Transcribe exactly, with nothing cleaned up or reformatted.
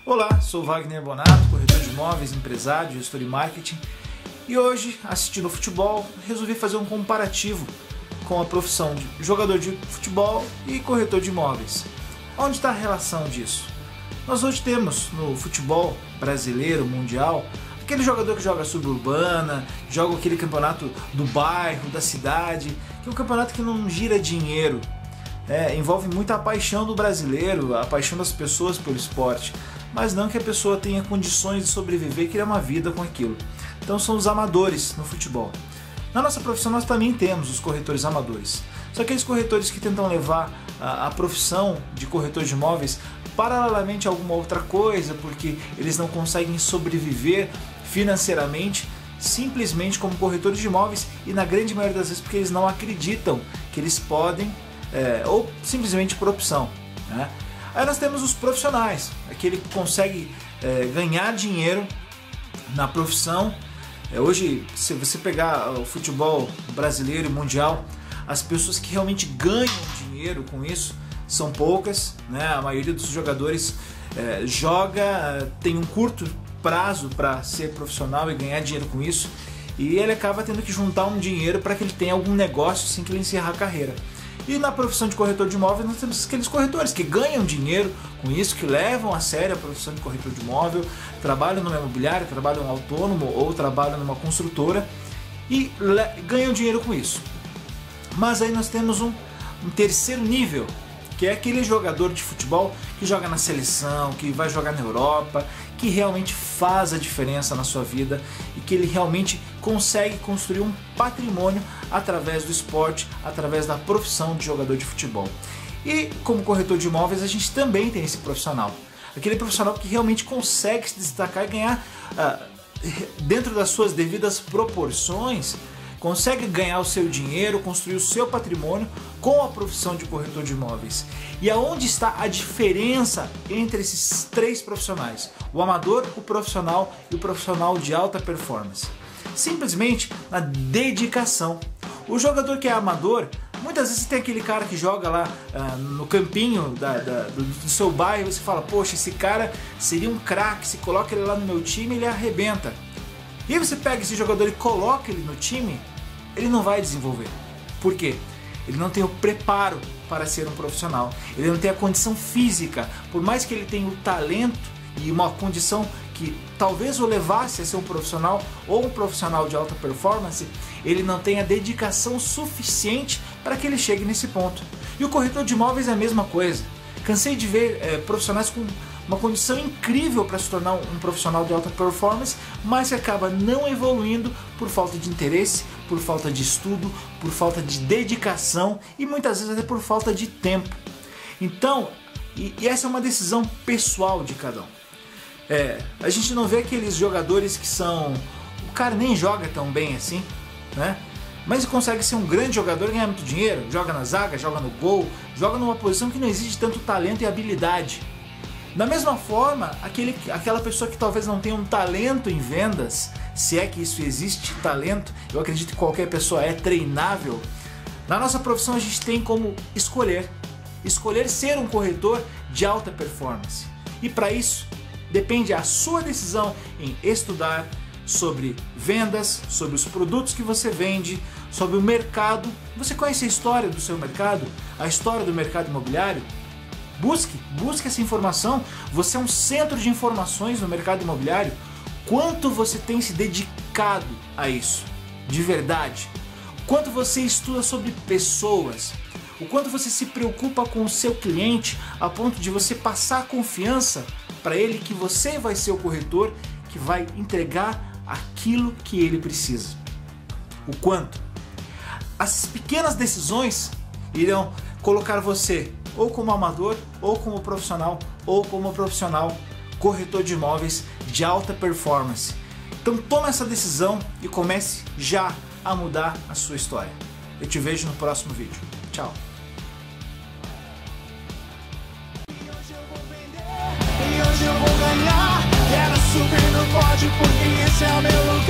Olá, sou Wagner Bonato, corretor de imóveis, empresário, gestor de marketing, e hoje, assistindo ao futebol, resolvi fazer um comparativo com a profissão de jogador de futebol e corretor de imóveis. Onde está a relação disso? Nós hoje temos no futebol brasileiro, mundial, aquele jogador que joga suburbana, joga aquele campeonato do bairro, da cidade, que é um campeonato que não gira dinheiro. É, envolve muito a paixão do brasileiro, a paixão das pessoas pelo esporte, mas não que a pessoa tenha condições de sobreviver e criar uma vida com aquilo. Então são os amadores no futebol. Na nossa profissão nós também temos os corretores amadores. São aqueles corretores que tentam levar a, a profissão de corretor de imóveis paralelamente a alguma outra coisa, porque eles não conseguem sobreviver financeiramente simplesmente como corretores de imóveis, e na grande maioria das vezes porque eles não acreditam que eles podem, é, ou simplesmente por opção, né? Aí nós temos os profissionais, aquele que consegue é, ganhar dinheiro na profissão. É, hoje, se você pegar o futebol brasileiro e mundial, as pessoas que realmente ganham dinheiro com isso são poucas, né? A maioria dos jogadores é, joga, tem um curto prazo para ser profissional e ganhar dinheiro com isso, e ele acaba tendo que juntar um dinheiro para que ele tenha algum negócio assim que ele encerrar a carreira. E na profissão de corretor de imóveis nós temos aqueles corretores que ganham dinheiro com isso, que levam a sério a profissão de corretor de imóvel, trabalham numa imobiliária, trabalham autônomo ou trabalham numa construtora e ganham dinheiro com isso. Mas aí nós temos um, um terceiro nível, que é aquele jogador de futebol que joga na seleção, que vai jogar na Europa, que realmente faz a diferença na sua vida e que ele realmente consegue construir um patrimônio através do esporte, através da profissão de jogador de futebol. E como corretor de imóveis a gente também tem esse profissional, aquele profissional que realmente consegue se destacar e ganhar ah, dentro das suas devidas proporções, consegue ganhar o seu dinheiro, construir o seu patrimônio com a profissão de corretor de imóveis. E aonde está a diferença entre esses três profissionais? O amador, o profissional e o profissional de alta performance. Simplesmente na dedicação. O jogador que é amador, muitas vezes tem aquele cara que joga lá ah, no campinho da, da, do, do seu bairro, e você fala, poxa, esse cara seria um craque, se coloca ele lá no meu time, ele arrebenta. E aí você pega esse jogador e coloca ele no time, ele não vai desenvolver. Por quê? Ele não tem o preparo para ser um profissional. Ele não tem a condição física. Por mais que ele tenha o talento e uma condição que talvez o levasse a ser um profissional ou um profissional de alta performance, ele não tem a dedicação suficiente para que ele chegue nesse ponto. E o corretor de imóveis é a mesma coisa. Cansei de ver é, profissionais com uma condição incrível para se tornar um profissional de alta performance, mas que acaba não evoluindo por falta de interesse, por falta de estudo, por falta de dedicação e muitas vezes até por falta de tempo. Então, e, e essa é uma decisão pessoal de cada um. É, a gente não vê aqueles jogadores que são... O cara nem joga tão bem assim, né? Mas consegue ser um grande jogador e ganhar muito dinheiro, joga na zaga, joga no gol, joga numa posição que não exige tanto talento e habilidade. Da mesma forma, aquele, aquela pessoa que talvez não tenha um talento em vendas, se é que isso existe, talento, eu acredito que qualquer pessoa é treinável. Na nossa profissão a gente tem como escolher, escolher ser um corretor de alta performance. E para isso, depende a sua decisão em estudar sobre vendas, sobre os produtos que você vende, sobre o mercado. Você conhece a história do seu mercado, a história do mercado imobiliário? Busque, busque essa informação. Você é um centro de informações no mercado imobiliário. Quanto você tem se dedicado a isso, de verdade? Quanto você estuda sobre pessoas? O quanto você se preocupa com o seu cliente a ponto de você passar confiança para ele que você vai ser o corretor que vai entregar aquilo que ele precisa? O quanto? As pequenas decisões irão colocar você ou como amador, ou como profissional, ou como profissional corretor de imóveis de alta performance. Então tome essa decisão e comece já a mudar a sua história. Eu te vejo no próximo vídeo. Tchau! E hoje eu vou vender, e hoje eu vou ganhar. Quero subir no pódio porque esse é o meu lugar.